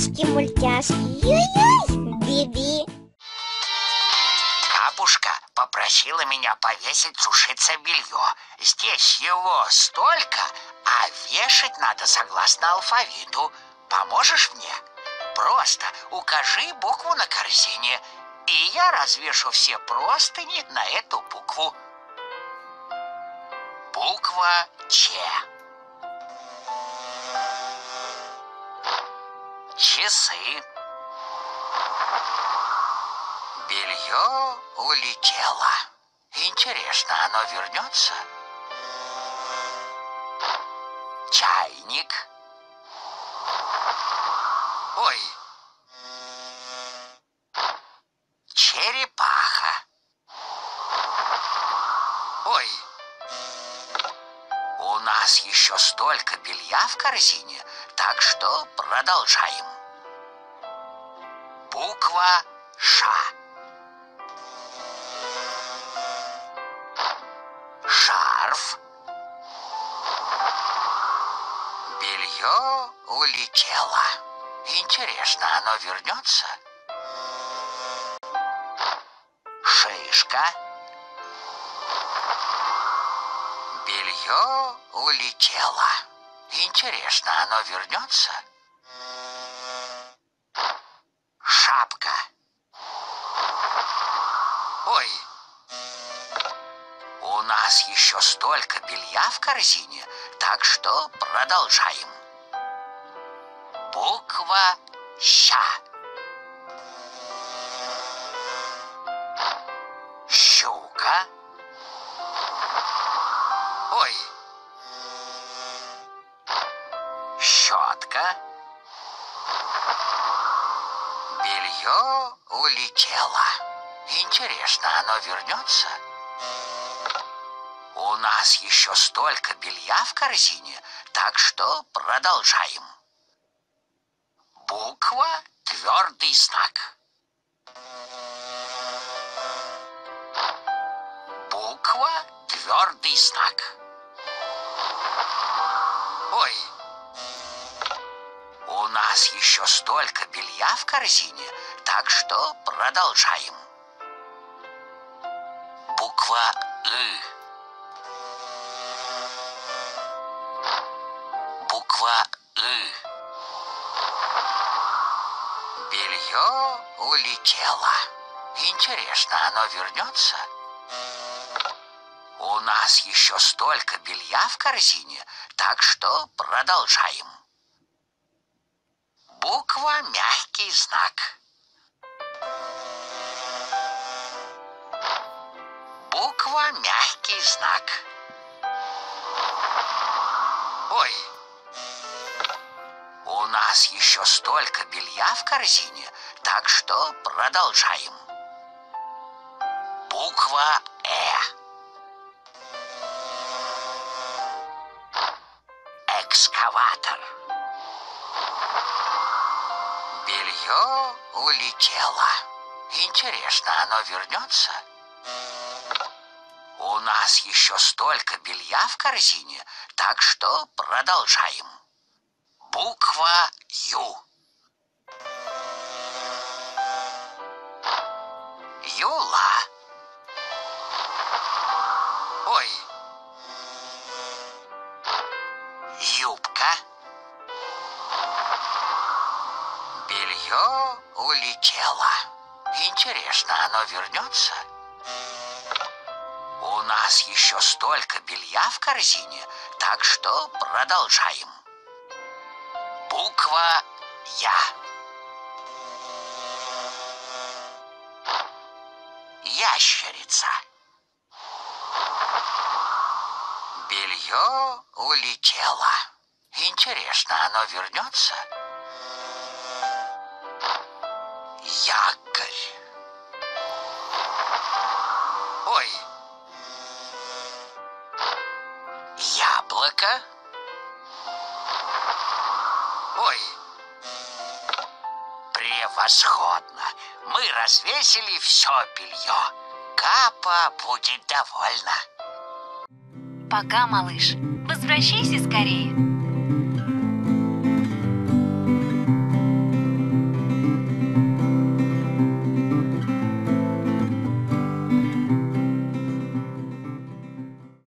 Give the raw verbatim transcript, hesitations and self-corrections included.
мультяшки-мультяшки. Ой-ой, Биби. Бабушка попросила меня повесить сушиться белье. Здесь его столько, а вешать надо согласно алфавиту. Поможешь мне? Просто укажи букву на корзине, и я развешу все простыни на эту букву. Буква Ч. Часы. Белье улетело. Интересно, оно вернется? Чайник. Ой. Черепаха. Ой. У нас еще столько белья в корзине, так что продолжаем. Буква Ш. Шарф. Белье улетело. Интересно, оно вернется? Шишка. Белье улетело. Интересно, оно вернется? Шапка. Ой. У нас еще столько белья в корзине, так что продолжаем. Буква Щ. Щука. Ой. Щетка. Белье улетело. Интересно, оно вернется? У нас еще столько белья в корзине, так что продолжаем. Буква твердый знак. Буква твердый знак. Ой. У нас еще столько белья в корзине, так что продолжаем. Буква И. Буква И. Белье улетело. Интересно, оно вернется? У нас еще столько белья в корзине, так что продолжаем. Буква мягкий знак. Буква мягкий знак. Ой. У нас еще столько белья в корзине, так что продолжаем. Буква Э. Экскаватор. Белье улетело. Интересно, оно вернется? У нас еще столько белья в корзине, так что продолжаем. Буква Ю. Юла. Ой. Юбка. Белье улетело. Интересно, оно вернется? У нас еще столько белья в корзине, так что продолжаем. Буква Я. Ящерица. Белье улетело. Интересно, оно вернется? Якорь. Ой. Яблоко. Ой. Превосходно. Мы развесили все белье. Капа будет довольна. Пока, малыш. Возвращайся скорее.